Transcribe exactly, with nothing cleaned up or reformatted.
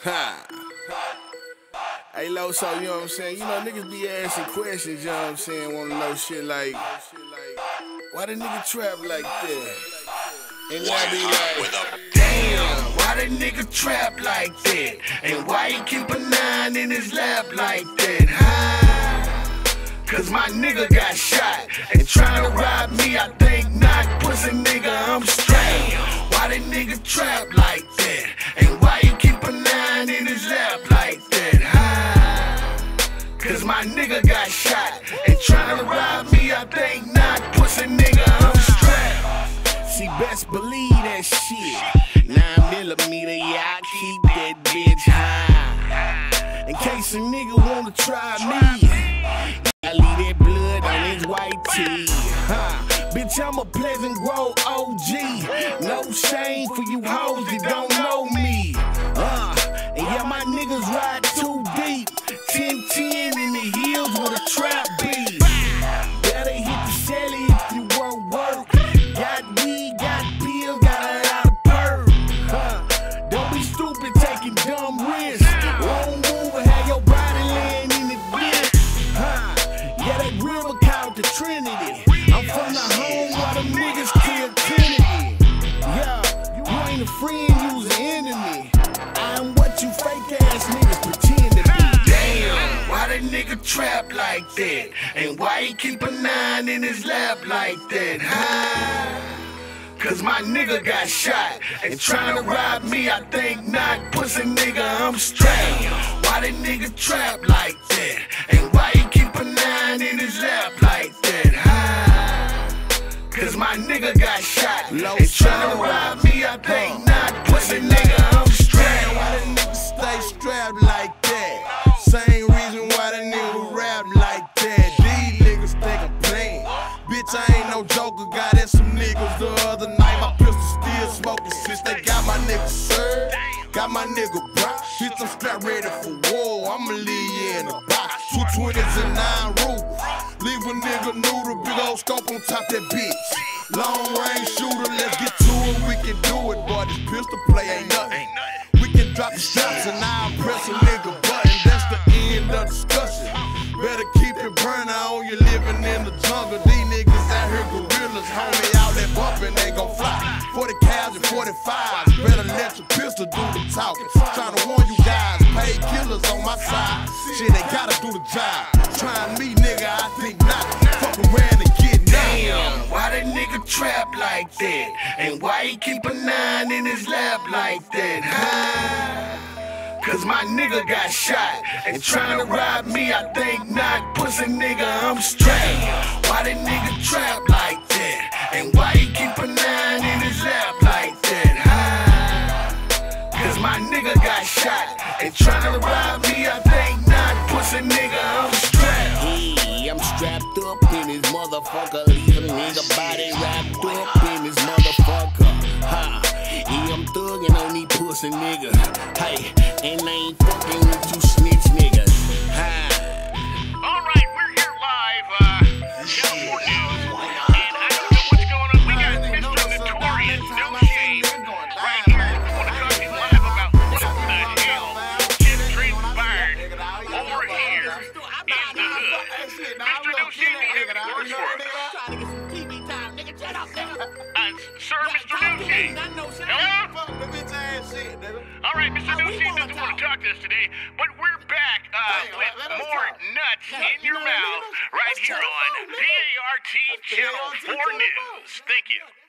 Ha. Hey, Loso, you know what I'm saying? You know, niggas be asking questions, you know what I'm saying? Wanna know shit like, why the nigga trap like that? And I be like, damn, why the nigga trap like that? And why he keep a nine in his lap like that, huh? Cause my nigga got shot and tryna rob me, I think not, pussy nigga, I'm straight. Why the nigga trap like that? And why he keep a nine in his lap like that, huh? Cause my nigga got shot and tryna rob me, I think not, pussy nigga, I'm strapped. See, best believe that shit. Nine millimeter, yeah, I keep that bitch high. In case a nigga wanna try me, I leave that blood on his white tee. Huh? Bitch, I'm a Pleasant Grove O G. No shame for you hoes that don't know me. Uh, and yeah, my niggas ride too deep. ten ten in the hills with a trap beat. Better hit the Shelly if you won't work. Got weed, got pills, got a lot of perk. Huh? Don't be stupid taking dumb risks. Wrong move and have your body laying in the ditch. Huh? Yeah, that river called the Trinity. I'm from the home where the niggas killed Kennedy. Yeah, you ain't a friend, you's an enemy. I'm what you fake ass niggas pretend to be. Damn, why the nigga trap like that? And why he keep a nine in his lap like that, huh? Cause my nigga got shot and tryna rob me, I think not, pussy nigga, I'm straight. Why the nigga trap like that? And why he keep a nine in his lap like that, huh? Cause my nigga got shot and tryna rob me, I think not, pussy nigga, I'm straight. Why the nigga stay strapped like that? Same reason why the nigga rap like that. These niggas think I'm playing. Bitch, I ain't no joker, got at some niggas the other night. My pistol still smoking since they got my nigga served. Got my nigga Brock, bitch, I'm strapped ready for war. I'ma leave you in a box, two twenties and nine roof. Leave a nigga noodle, big old scope on top that bitch. Long range shooter, let's get to it, we can do it, boy. This pistol play ain't nothing. We can drop the straps and I'll press a nigga button. That's the end of discussion. Better keep it burning on you living in the jungle. These niggas out here gorillas, homie, out there bumping, they gon' fly. forty cals and forty-fives, better let your pistol do the talking. Tryna warn you guys, paid killers on my side. Shit, they gotta do the job. Trying me, nigga, I think not. Fuck around and get damn, why the nigga trap like that? And why he keep a nine in his lap like that, huh? Cause my nigga got shot and tryna rob me, I think not, pussy nigga, I'm straight. Why the nigga trap like that? And why he keep a nine in his lap like that, huh? Cause my nigga got shot and tryna rob me, I think not, pussy nigga, I'm strapped. Hey, I'm strapped up in his motherfucker, leave a nigga body wrapped up in his motherfucker, ha. Yeah, I'm thuggin' on these pussy niggas. Hey, and I ain't fucking with you snitch niggas. Ha. Alright, we're here live, uh, California News. And I don't know what's going on. We got Mister Notorious, No Shame, right here. We want to talk to you live about what the hell just transpired over here in the hood. Mister No Shame, do you have any words for us? Uh, sir, Mister No Shame. Hello? Alright, Mister No Shame doesn't want to talk to us today, but we're back uh, with more nuts in your mouth right here on D A R T Channel four News. Thank you.